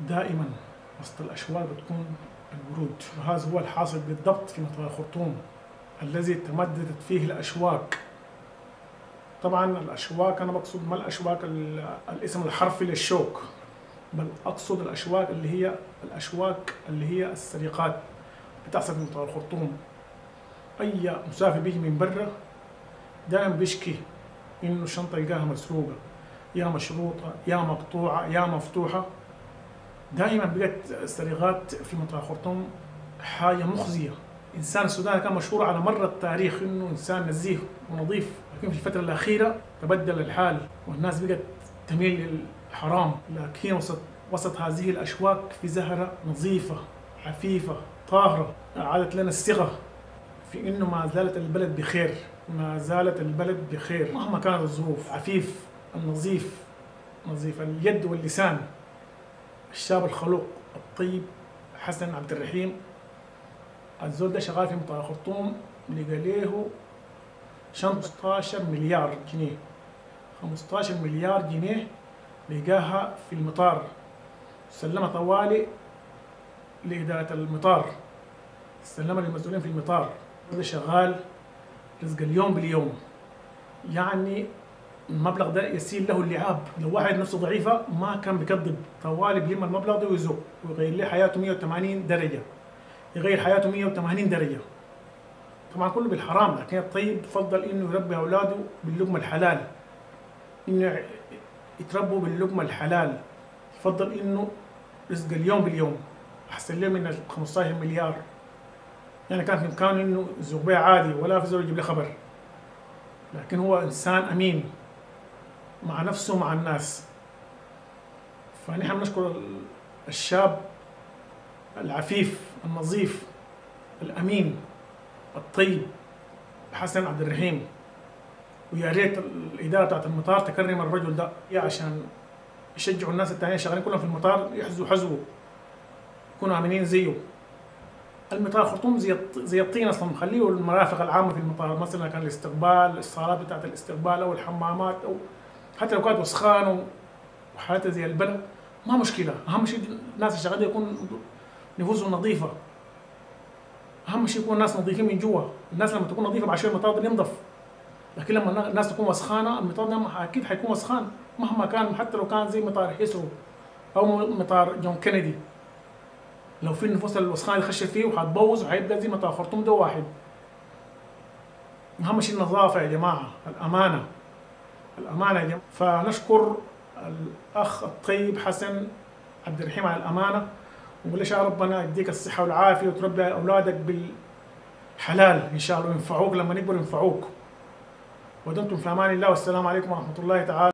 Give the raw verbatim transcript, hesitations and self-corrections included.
دائما وسط الأشواك بتكون الورود، وهذا هو الحاصل بالضبط في مطار الخرطوم الذي تمددت فيه الأشواك. طبعا الأشواك أنا بقصد ما الأشواك الاسم الحرفي للشوك، بل أقصد الأشواك اللي هي الأشواك اللي هي السرقات بتحصل في مطار الخرطوم. أي مسافر بيجي من برا دائما بيشكي إنه الشنطة يلقاها مسروقة، يا مشروطة يا مقطوعة يا مفتوحة. دائما بقت السرقات في مطار الخرطوم حاجة مخزية. إنسان السودان كان مشهور على مر التاريخ إنه إنسان نزيه ونظيف، لكن في الفترة الأخيرة تبدل الحال والناس بقت تميل للحرام. لكن وسط وسط هذه الأشواك في زهرة نظيفة عفيفة طاهرة أعادت لنا الثقة في إنه ما زالت البلد بخير، ما زالت البلد بخير مهما كانت الظروف. عفيف النظيف نظيف اليد واللسان، الشاب الخلوق الطيب حسن عبد الرحيم. الزول ده شغال في مطار الخرطوم، لقى له خمسة عشر مليار جنيه، خمسة عشر مليار جنيه لقاها في المطار، سلمها طوالي لإدارة المطار، سلمها للمسؤولين في المطار. هذا شغال رزق اليوم باليوم، يعني المبلغ ده يسيل له اللعاب. لو واحد نفسه ضعيفة ما كان بيكذب، طوالي بيلم المبلغ ده ويزق ويغير له حياته مية وثمانين درجة، يغير حياته مية وثمانين درجة. طبعا كله بالحرام، لكن الطيب بفضل انه يربي اولاده باللقمة الحلال، انه يتربوا باللقمة الحلال. يفضل انه رزق اليوم باليوم احسن له من ال خمسة عشر مليار. يعني كان في امكانه انه يزوق بيها عادي ولا في زول يجيب له خبر، لكن هو انسان امين مع نفسه ومع الناس. فنحن نشكر الشاب العفيف النظيف الامين الطيب حسن عبد الرحيم، ويا ريت الاداره بتاعت المطار تكرم الرجل ده عشان يشجعوا الناس الثانيين شغالين كلهم في المطار يحزوا حزوه يكونوا امنين زيه. المطار الخرطوم زي زي الطين اصلا، مخليه المرافق العامه في المطار، مثلا كان الاستقبال، الصالات بتاعت الاستقبال او الحمامات، او حتى لو كانت وسخان وحالتها زي البلد ما مشكله. اهم شيء الناس الشغالين يكون نفوسهم نظيفه، اهم شيء يكون الناس نظيفين من جوا. الناس لما تكون نظيفه بعد المطار ده ينضف، لكن لما الناس تكون وسخانه المطار ده اكيد حيكون وسخان مهما كان، حتى لو كان زي مطار هيثرو او مطار جون كينيدي. لو في النفوس الوسخانه اللي خشت فيه وحتبوظ وحيبقى زي مطار خرطوم ده واحد. اهم شيء النظافه يا جماعه، الامانه الامانه يا جماعه. فنشكر الاخ الطيب حسن عبد الرحيم على الامانه، ونقول له يا ربنا يديك الصحه والعافيه وتربي اولادك بالحلال ان شاء الله، وينفعوك لما يكبروا ينفعوك. ودمتم في امان الله، والسلام عليكم ورحمه الله تعالى.